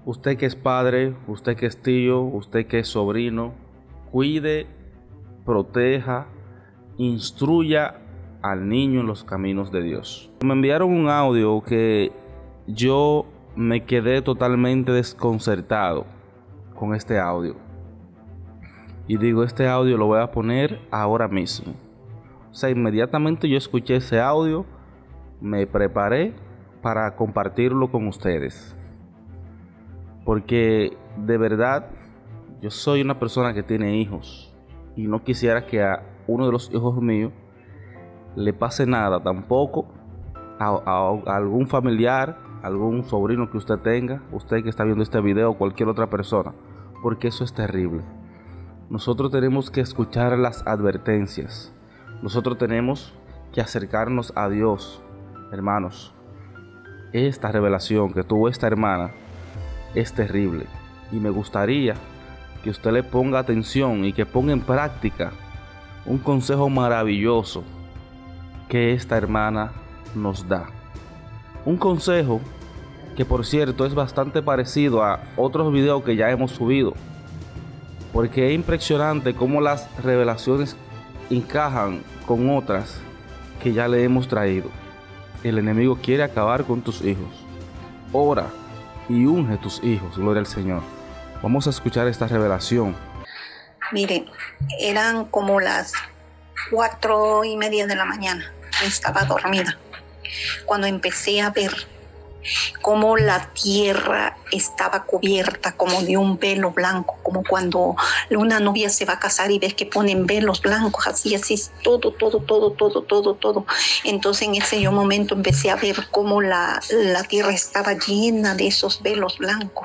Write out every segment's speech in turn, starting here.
Usted que es padre, usted que es tío, usted que es sobrino, cuide, proteja, instruya al niño en los caminos de Dios. Me enviaron un audio que yo me quedé totalmente desconcertado con este audio. Y digo, este audio lo voy a poner ahora mismo. O sea, inmediatamente yo escuché ese audio, me preparé para compartirlo con ustedes. Porque de verdad, yo soy una persona que tiene hijos y no quisiera que a uno de los hijos míos le pase nada, tampoco a algún familiar, algún sobrino que usted tenga, usted que está viendo este video o cualquier otra persona, porque eso es terrible. Nosotros tenemos que escuchar las advertencias, nosotros tenemos que acercarnos a Dios. Hermanos, esta revelación que tuvo esta hermana es terrible y me gustaría que usted le ponga atención y que ponga en práctica un consejo maravilloso que esta hermana nos da. Un consejo que, por cierto, es bastante parecido a otros videos que ya hemos subido, porque es impresionante cómo las revelaciones encajan con otras que ya le hemos traído. El enemigo quiere acabar con tus hijos. Ora y unge tus hijos, gloria al Señor. Vamos a escuchar esta revelación. Miren, eran como las 4:30 de la mañana. Estaba dormida cuando empecé a ver cómo la tierra estaba cubierta como de un velo blanco, como cuando una novia se va a casar y ves que ponen velos blancos, así, todo. Entonces en ese momento empecé a ver cómo la tierra estaba llena de esos velos blancos.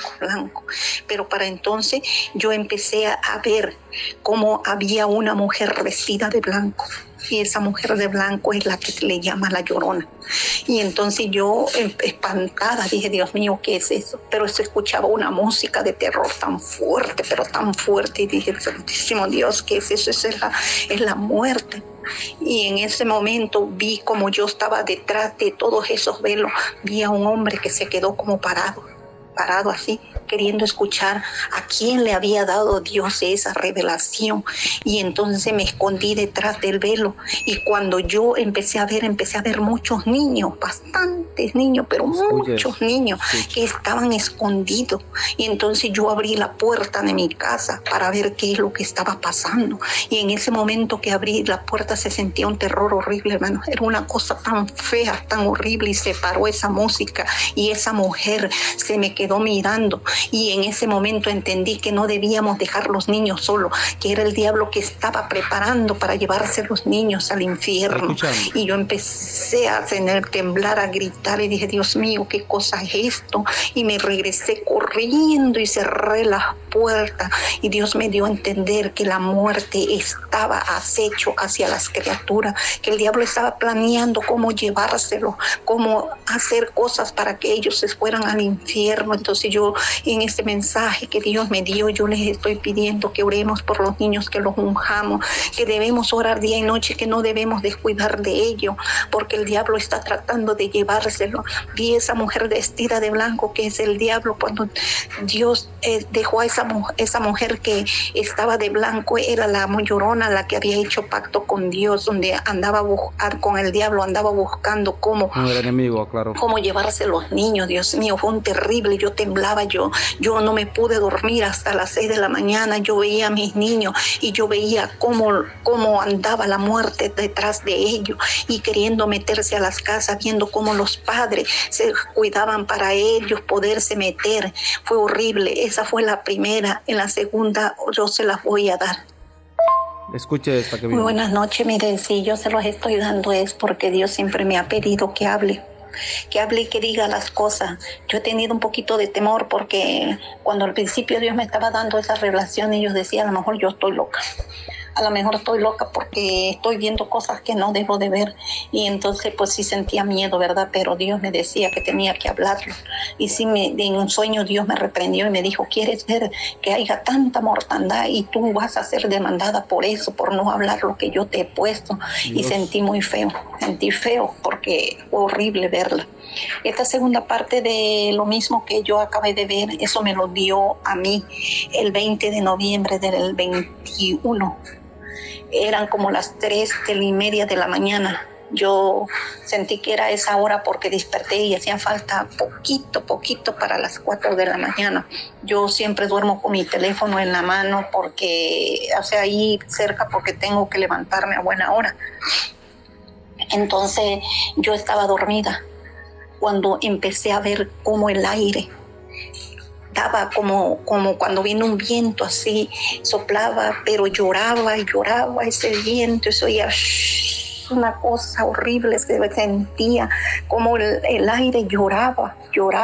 Pero para entonces yo empecé a ver cómo había una mujer vestida de blanco. Y esa mujer de blanco es la que se le llama la Llorona. Y entonces yo, espantada, dije, Dios mío, ¿qué es eso? Pero se escuchaba una música de terror tan fuerte, pero tan fuerte. Y dije, santísimo Dios, ¿qué es eso? Esa es la muerte. Y en ese momento vi como yo estaba detrás de todos esos velos. Vi a un hombre que se quedó como parado así, queriendo escuchar a quién le había dado Dios esa revelación. Y entonces me escondí detrás del velo, y cuando yo empecé a ver muchos niños, bastantes niños, pero muchos niños que estaban escondidos. Y entonces yo abrí la puerta de mi casa para ver qué es lo que estaba pasando. Y en ese momento que abrí la puerta se sentía un terror horrible, hermano. Era una cosa tan fea, tan horrible, y se paró esa música y esa mujer se me quedó mirando. Y en ese momento entendí que no debíamos dejar los niños solos, que era el diablo que estaba preparando para llevarse los niños al infierno. Y yo empecé a tener temblar, a gritar, y dije, Dios mío, ¿qué cosa es esto? Y me regresé corriendo y cerré las puertas, y Dios me dio a entender que la muerte estaba acecho hacia las criaturas, que el diablo estaba planeando cómo llevárselo, cómo hacer cosas para que ellos se fueran al infierno. Entonces yo, en este mensaje que Dios me dio, yo les estoy pidiendo que oremos por los niños, que los unjamos, que debemos orar día y noche, que no debemos descuidar de ellos, porque el diablo está tratando de llevárselo. Vi esa mujer vestida de blanco, que es el diablo. Cuando Dios dejó a esa mujer que estaba de blanco, era la Llorona, la que había hecho pacto con Dios, donde andaba con el diablo, andaba buscando cómo llevarse los niños. Dios mío, fue un terrible. Yo temblaba, yo no me pude dormir hasta las 6 de la mañana. Yo veía a mis niños y yo veía cómo andaba la muerte detrás de ellos, y queriendo meterse a las casas, viendo cómo los padres se cuidaban para ellos poderse meter. Fue horrible. Esa fue la primera. En la segunda yo se las voy a dar. Escuche esta que viene. Muy buenas noches. Miren, si yo se los estoy dando es porque Dios siempre me ha pedido que hable y que diga las cosas. Yo he tenido un poquito de temor, porque cuando al principio Dios me estaba dando esas revelaciones, yo decía, a lo mejor yo estoy loca. a lo mejor estoy loca porque estoy viendo cosas que no debo de ver. Y entonces pues sí sentía miedo, ¿verdad? Pero Dios me decía que tenía que hablarlo. Y sí, en un sueño Dios me reprendió y me dijo, ¿quieres ver que haya tanta mortandad y tú vas a ser demandada por eso, por no hablar lo que yo te he puesto? Dios. Y sentí muy feo, sentí feo porque fue horrible verla. Esta segunda parte de lo mismo que yo acabé de ver, eso me lo dio a mí el 20 de noviembre del 21. Eran como las 3:30 de la mañana. Yo sentí que era esa hora porque desperté y hacía falta poquito para las 4 de la mañana. Yo siempre duermo con mi teléfono en la mano porque, o sea, ahí cerca porque tengo que levantarme a buena hora. Entonces yo estaba dormida cuando empecé a ver cómo el aire daba como cuando viene un viento así, soplaba, pero lloraba ese viento, eso oía una cosa horrible, se sentía como el aire lloraba,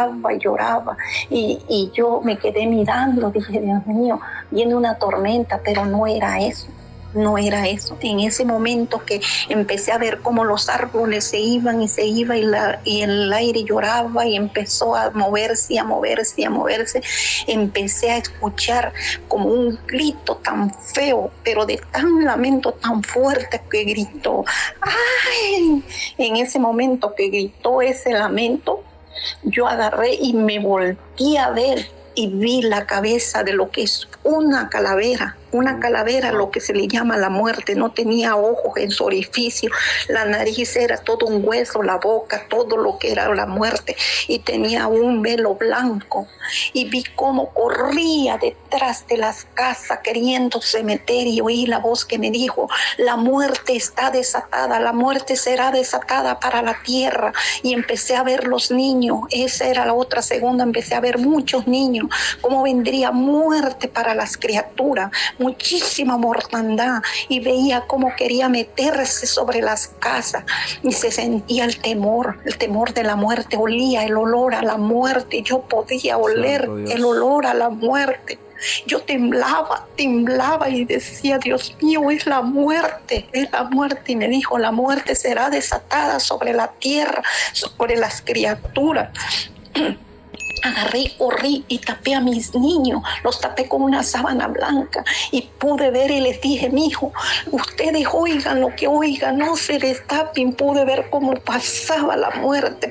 y yo me quedé mirando, dije, Dios mío, viene una tormenta, pero no era eso. En ese momento que empecé a ver cómo los árboles se iban y el aire lloraba y empezó a moverse, empecé a escuchar como un grito tan feo, pero de tan lamento tan fuerte que gritó. ¡Ay! En ese momento que gritó ese lamento, yo agarré y me volteé a ver y vi la cabeza de lo que es una calavera, lo que se le llama la muerte. No tenía ojos en su orificio, la nariz era todo un hueso, la boca, todo lo que era la muerte, y tenía un velo blanco. Y vi cómo corría detrás de las casas queriéndose meter, y oí la voz que me dijo, la muerte está desatada, la muerte será desatada para la tierra. Y empecé a ver los niños, esa era la otra segunda, empecé a ver muchos niños, cómo vendría muerte para las criaturas, muchísima mortandad, y veía cómo quería meterse sobre las casas y se sentía el temor de la muerte, olía el olor a la muerte, yo podía oler el olor a la muerte. Yo temblaba y decía, Dios mío, es la muerte. Y me dijo, la muerte será desatada sobre la tierra, sobre las criaturas. Agarré, corrí y tapé a mis niños, los tapé con una sábana blanca y pude ver y les dije, mijo, ustedes oigan lo que oigan, no se destapen. Pude ver cómo pasaba la muerte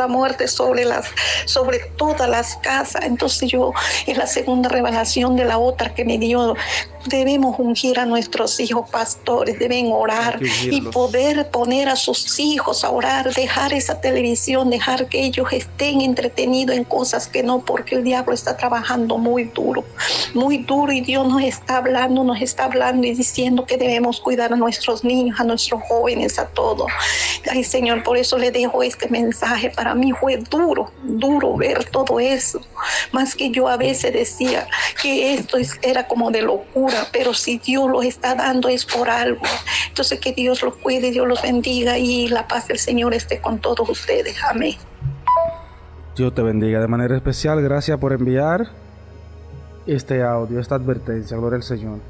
sobre todas las casas. Entonces yo, es la segunda revelación de la otra que me dio. Debemos ungir a nuestros hijos pastores, deben orar y poder poner a sus hijos a orar, dejar esa televisión, dejar que ellos estén entretenidos en cosas que no, porque el diablo está trabajando muy duro, y Dios nos está hablando y diciendo que debemos cuidar a nuestros niños, a nuestros jóvenes, a todos. Ay, Señor, por eso le dejo este mensaje. Para mí fue duro ver todo eso, más que yo a veces decía que esto era como de locura, pero si Dios los está dando es por algo. Entonces que Dios los cuide, Dios los bendiga y la paz del Señor esté con todos ustedes. Amén. Dios te bendiga de manera especial. Gracias por enviar este audio, esta advertencia. Gloria al Señor.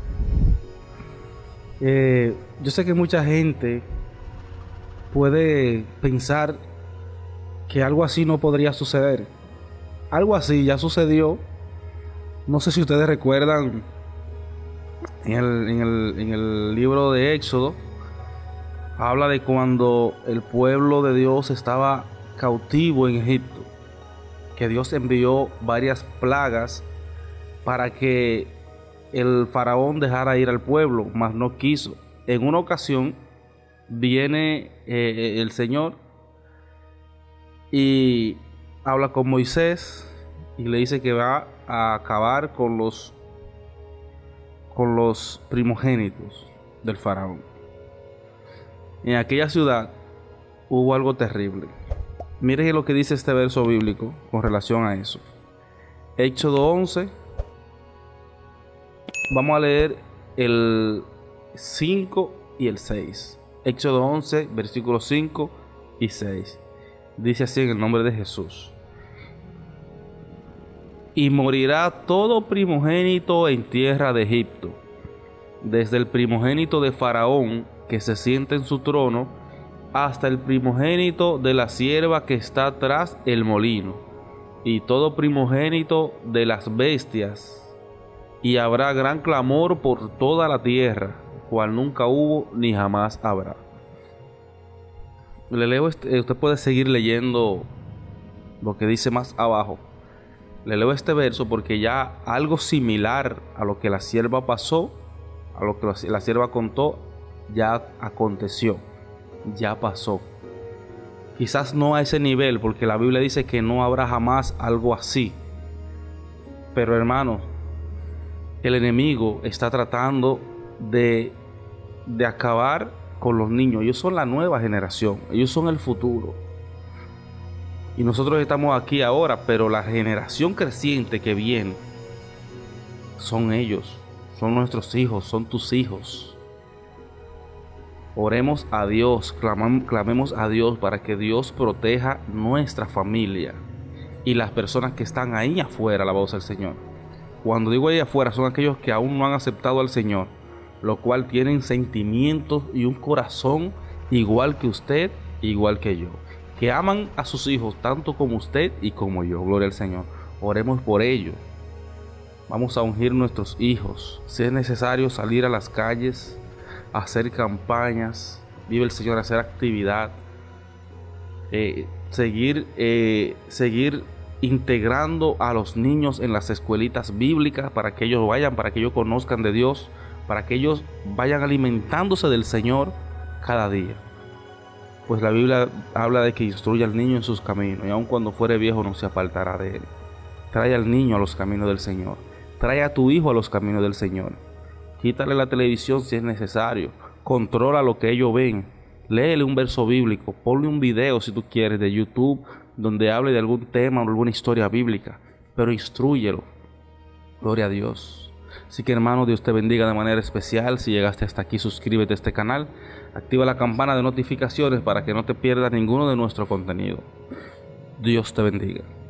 Yo sé que mucha gente puede pensar que algo así no podría suceder. Algo así ya sucedió. No sé si ustedes recuerdan en el libro de Éxodo, habla de cuando el pueblo de Dios estaba cautivo en Egipto, que Dios envió varias plagas para que el faraón dejara ir al pueblo, mas no quiso. En una ocasión viene el Señor y habla con Moisés y le dice que va a acabar con los primogénitos del faraón. En aquella ciudad hubo algo terrible. Miren lo que dice este verso bíblico con relación a eso. Éxodo 11. Vamos a leer el 5 y el 6. Éxodo 11, versículos 5 y 6. Dice así en el nombre de Jesús. Y morirá todo primogénito en tierra de Egipto, desde el primogénito de Faraón que se sienta en su trono, hasta el primogénito de la sierva que está tras el molino, y todo primogénito de las bestias. Y habrá gran clamor por toda la tierra, cual nunca hubo ni jamás habrá. Le leo usted puede seguir leyendo lo que dice más abajo. Le leo este verso porque ya algo similar a lo que la sierva pasó, a lo que la sierva contó, ya aconteció, ya pasó. Quizás no a ese nivel, porque la Biblia dice que no habrá jamás algo así. Pero hermano, el enemigo está tratando de acabar con los niños. Ellos son la nueva generación, ellos son el futuro. Y nosotros estamos aquí ahora, pero la generación creciente que viene son ellos, son nuestros hijos, son tus hijos. Oremos a Dios, clamemos a Dios para que Dios proteja nuestra familia y las personas que están ahí afuera, alabado sea el Señor. Cuando digo ahí afuera, son aquellos que aún no han aceptado al Señor, lo cual tienen sentimientos y un corazón igual que usted, igual que yo, que aman a sus hijos tanto como usted y como yo. Gloria al Señor. Oremos por ellos. Vamos a ungir nuestros hijos. Si es necesario salir a las calles, hacer campañas, vive el Señor, hacer actividad, seguir integrando a los niños en las escuelitas bíblicas para que ellos vayan, para que ellos conozcan de Dios, para que ellos vayan alimentándose del Señor cada día. Pues la Biblia habla de que instruye al niño en sus caminos, y aun cuando fuere viejo no se apartará de él. Trae al niño a los caminos del Señor. Trae a tu hijo a los caminos del Señor. Quítale la televisión si es necesario. Controla lo que ellos ven. Léele un verso bíblico. Ponle un video si tú quieres de YouTube donde hable de algún tema o alguna historia bíblica. Pero instrúyelo. Gloria a Dios. Así que hermano, Dios te bendiga de manera especial. Si llegaste hasta aquí, suscríbete a este canal. Activa la campana de notificaciones para que no te pierdas ninguno de nuestro contenido. Dios te bendiga.